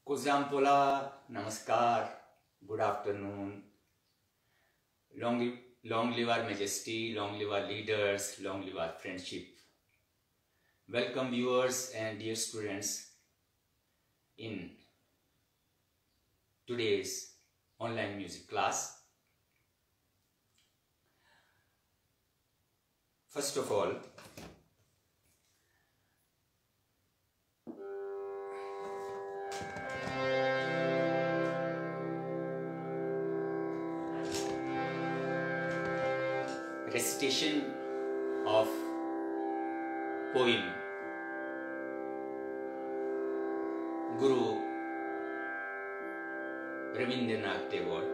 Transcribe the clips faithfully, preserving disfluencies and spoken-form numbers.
Kuzampola, Namaskar, good afternoon. Long, live- long live our majesty, long live our leaders, long live our friendship. Welcome viewers and dear students in today's online music class. First of all, recitation of poem Guru Rabindranath Tagore.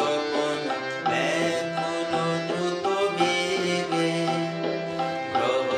Bravo.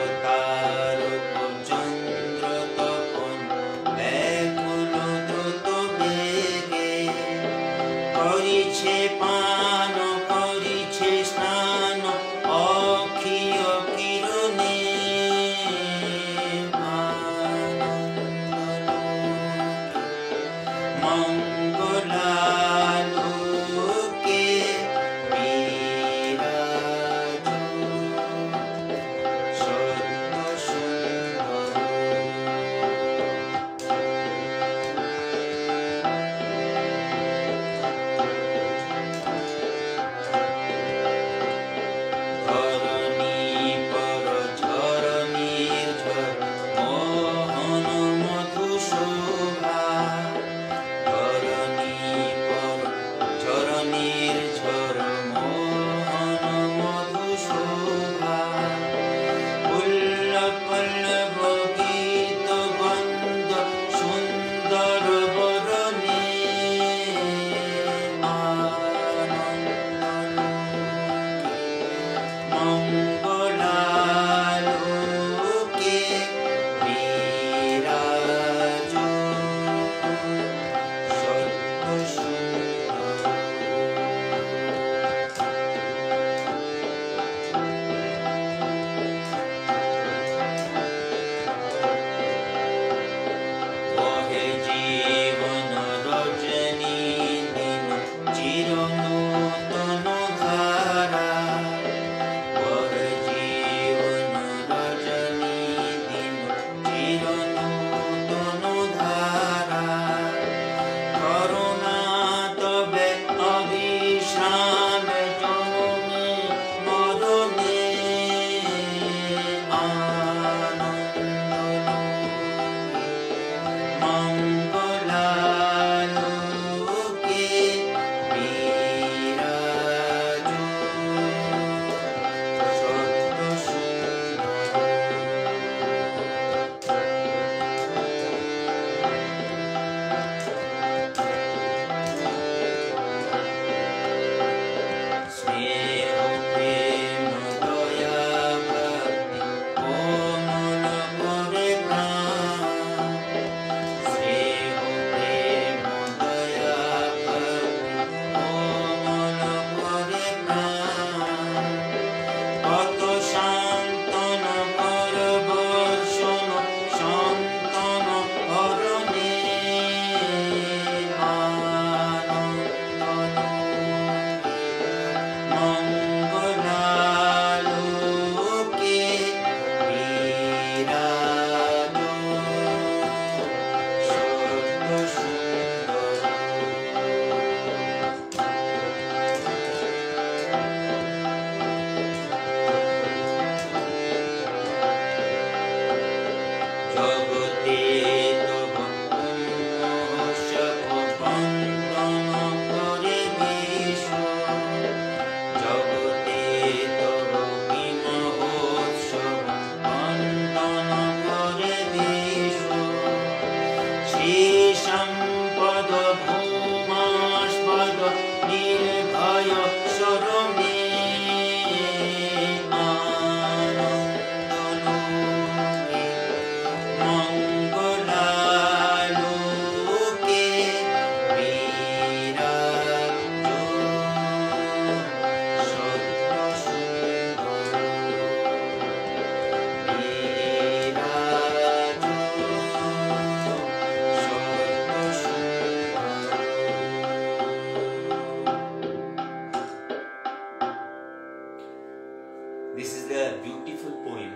This is the beautiful poem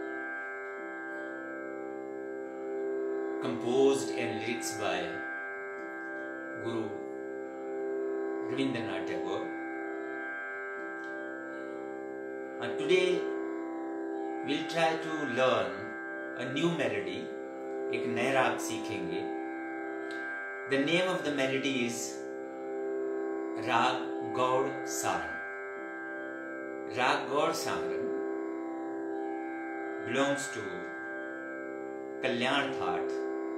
composed and lyrics by Guru Rabindranath Tagore. And today we'll try to learn a new melody. एक नया राग सीखेंगे. The name of the melody is Rag Gaud Sarang. Rag Gaud Sarang belongs to Kalyan Thaat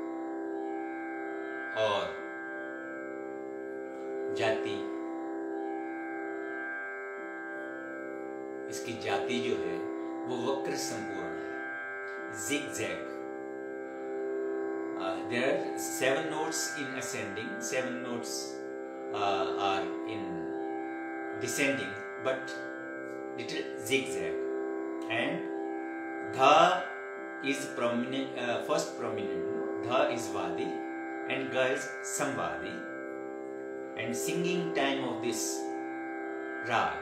और जाति. इसकी जाति जो है वो वक्र संपूर्ण है, zigzag. Uh, there are seven notes in ascending, seven notes uh, are in descending, but little zigzag. And dha is prominent, uh, first prominent. Dha is vadi, and ga is samvadi. And singing time of this rag,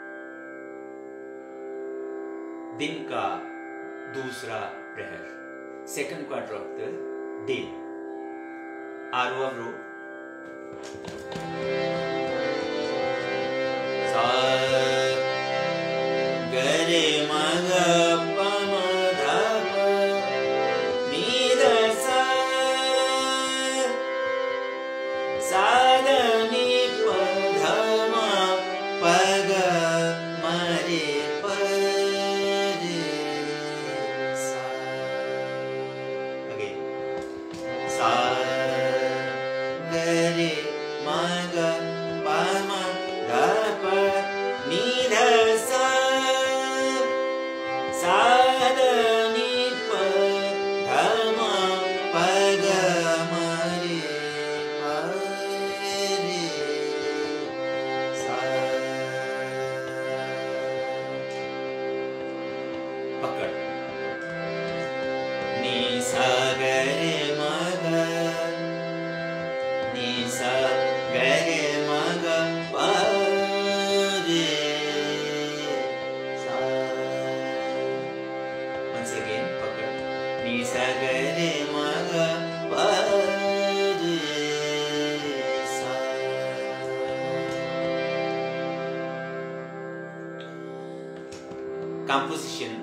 दिन का दूसरा प्रहर, second quarter of the day. Aro avro. Sa gare maga pama dhapa ni da sa sa da ni pa dhama paga mare pa. Composition.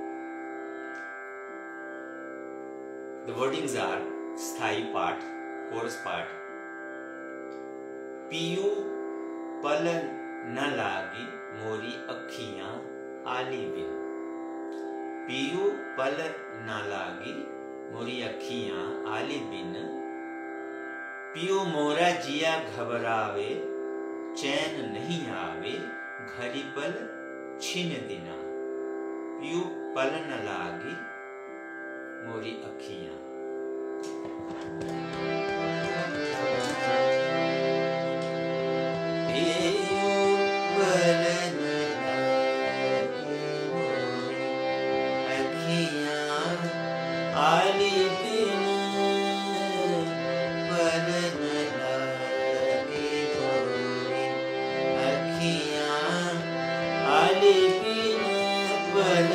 The wordings are sthai part, chorus part. Piyu pal na lagi mori akhiyan ali bin. Piyu pal na lagi mori akhiyan ali bin. Piyu mora jiya घबरावे चैन नहीं आवे घड़ी पल छिन दिना. पियू पल न लागी मोरी अखियां. पियू पल न लागी मोरी अखियां आली बिन. पल न लागी मोरी अखियां आली बिन. पल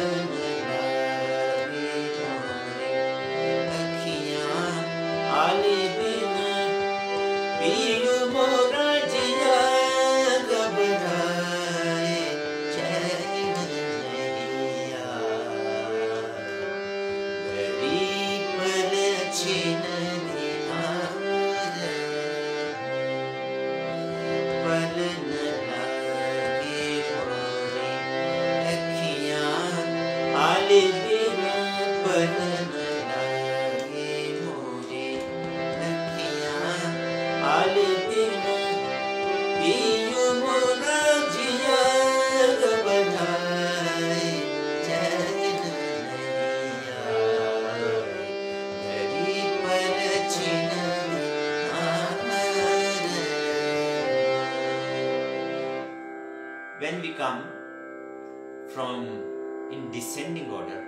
when we come from in descending order,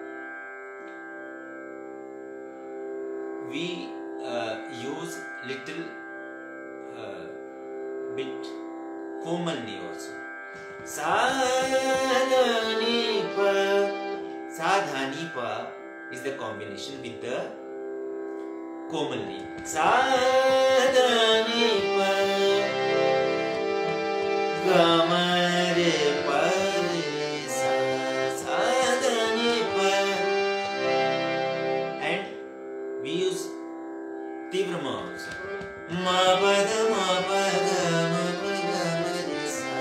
we uh, use little uh, bit komal ni also. Sa ni Sa Dha Ni Pa is the combination with the Komal. Sa Dha Ni Pa Ga Ma Re Pa Re Sa Sa Dha Ni Pa, and we use Tivra Ma also. Ma Pa Dha Ma Pa Ga Ma Pa Ga Ma Re Sa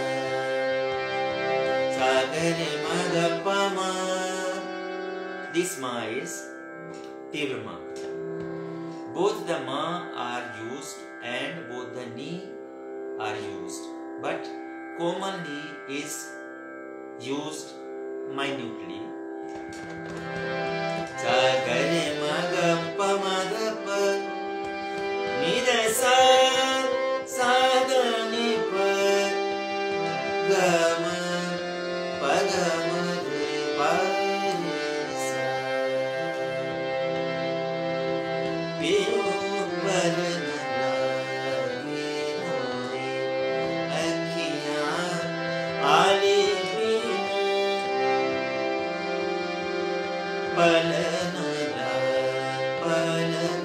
Sa Ga Re Ma Ga Pa Ma. This Ma is Tivra Ma. Both the Ma are used and both the Ni are used, but Komal Ni is used minutely. Sa Ga Re Ma Ga Pa Ma Ga Pa Ni Re Sa Sa Dha Ni Pa Ga Ma Pa Ga Ma Re Pa Re Sa. Piyu Baran Lage More Akhiyan Ali Bina Palan La Palan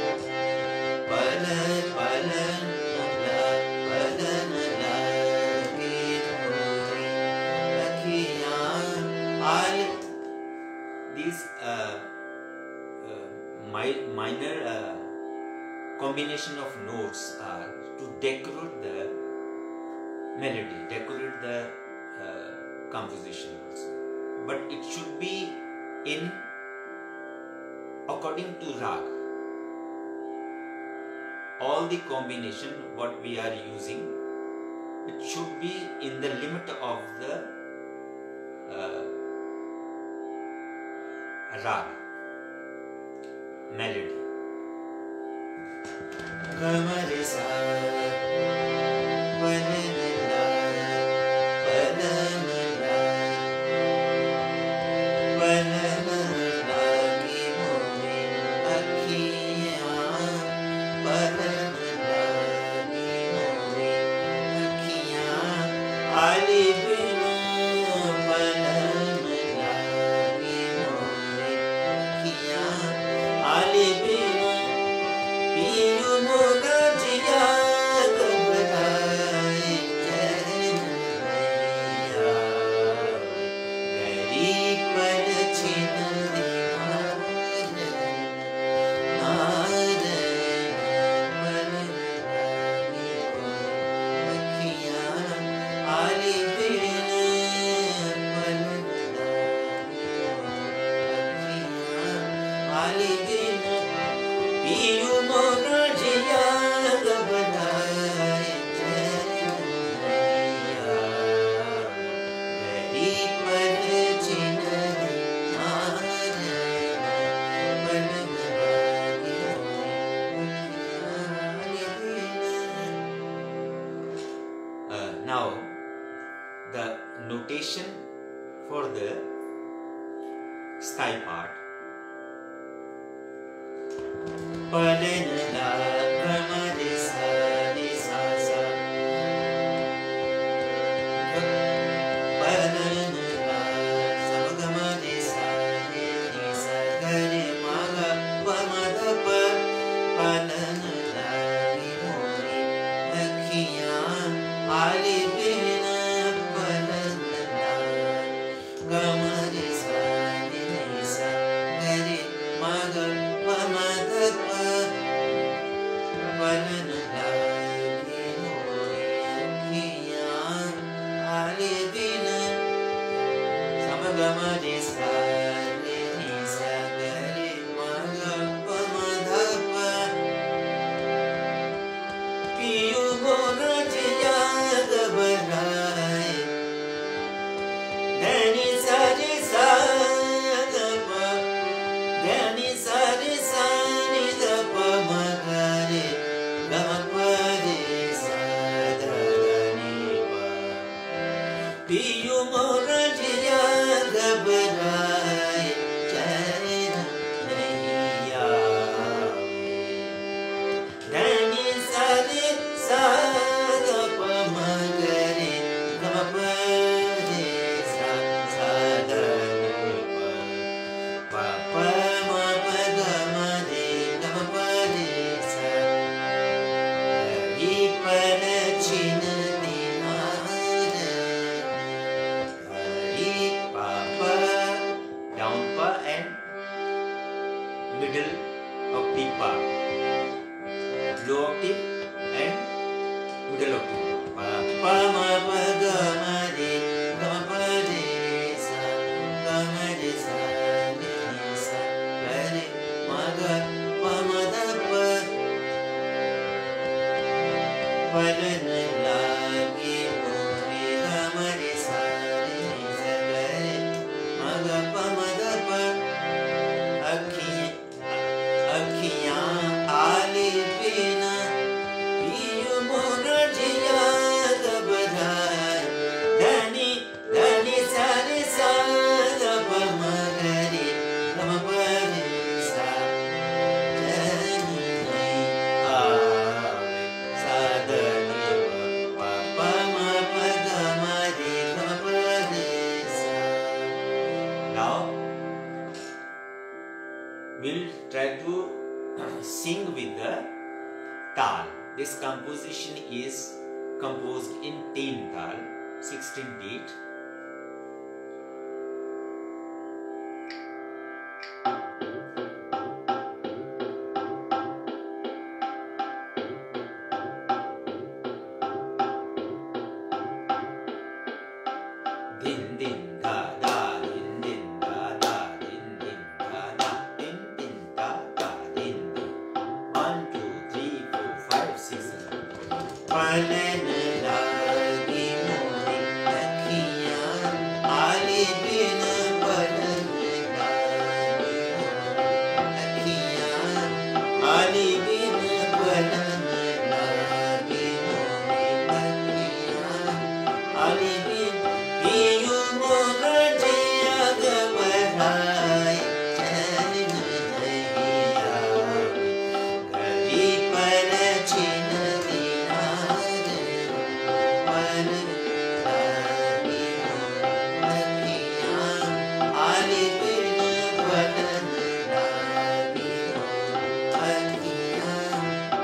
Palan Palan La Palan Lage More Akhiyan Ali. These uh, uh, mi- minor uh, combination of notes are to decorate the melody, decorate the uh, composition also. But it should be in according to rag. All the combination what we are using, it should be in the limit of the uh, rag melody. Ga Ma Re Sa Pa Ni La Pa La La Pa La Lage More Akhiyan Pa La Lage More Akhiyan Ali Bina Pa La Lage More Akhiyan Ali Bina. Piyu Moga Jiya Gabaraye Jain Naiya Gari Par Chin Naran Naran Palan Lage More Akhiyan Ali Bina Palan Lage More Akhiyan Ali Bina. Piyu Moga Jiya Gabaraye Jain Naiya Gari Par Chin Naran Palan Lage More Akhiyan. Uh, Now the notation for the sky part. Palan La Ga Ma Re Sa Re Sa Sa Palan La Sa Ga Ma Re Sa Re Re Sa Ga Re Ma Ga Pa Ma Ga Pa Palan Lage More Akhiyan Ali Bina Palan La Ga Ma Re Sa Re Re Sa Ga Re Ma Ga Pa Ma Ga Pa Palan Lage More Akhiyan Ali Bina Sama Ga Ma Re Sa Re Re Sa Ga Re Ma Ga Pa Ma Ga Pa. Piyu Moga Jiya Gabaraye Dani Sa Re Sa Ga Pa Dani Sa Re Sa Ni Ga Pa Ma Ga Re Ga Ma Pa Re Sa Dha Ni Pa. Piyu Moga Jiya Gabaraye Jain Naiya Dani Sa Re Sa Ga Pa Ma Ga Re Ga Ma Pa Re Sa Sa Dha Ni Pa. we'll try to sing with the tal. This composition is composed in ten tal, sixteen beat. Din din da da, din din da da, din din da da, din din da da, din din. One, two, three, four, five, six, seven. Palan lagi mori akhiyan, ali bin palan lagi akhiyan, ali bin palan lagi mori akhiyan, ali bin piyu moga jaya gabahai chan nahiya gari par chin dinar par lagi akhiyan ali bin palan lagi akhiyan.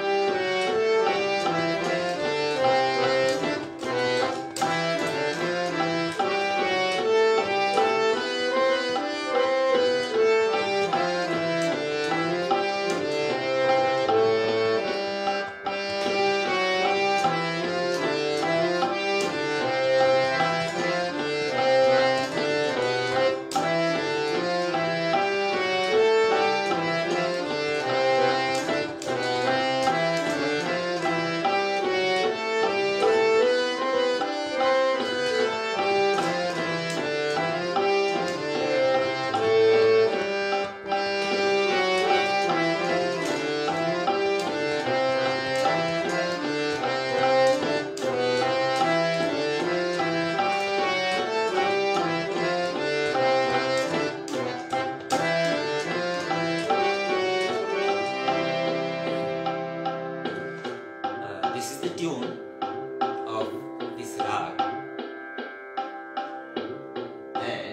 This is the tune of this rag, and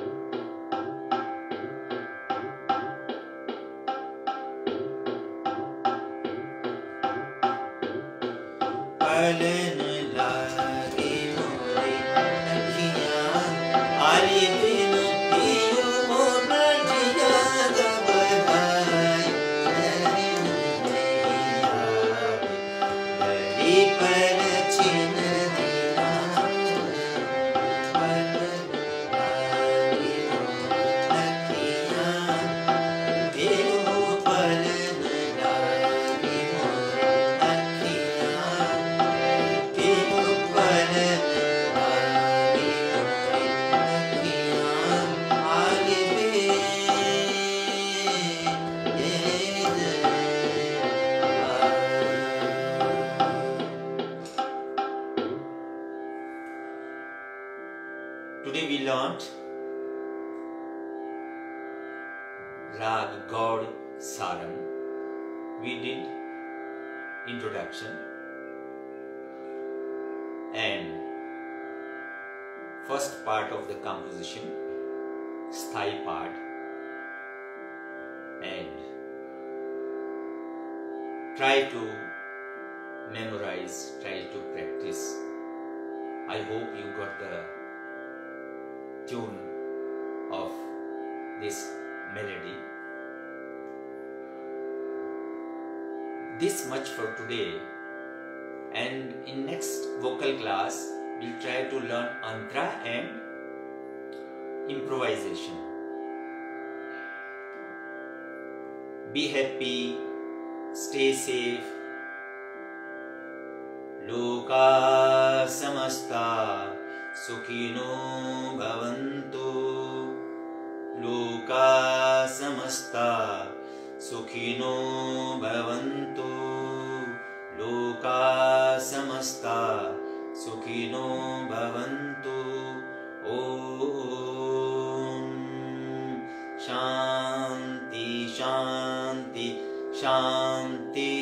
palan lagi mori akhiyan, ali bin piyu moga jaya gabahai chan nahiya gari par chin dinar par lagi akhiyan piyu palan lagi mori akhiyan, piyu palan lagi mori akhiyan, ali bin Today we learnt Rag Gaud Sarang. We did introduction and first part of the composition, sthai part, and try to memorize, try to practice. I hope you got the tune of this melody. This much for today, and in next vocal class we'll try to learn antra and improvisation. Be happy, stay safe. Loka samasta sukhino bhavantu. Loka samasta sukhino bhavantu. Loka samasta sukhino bhavantu. Om Shanti Shanti Shanti.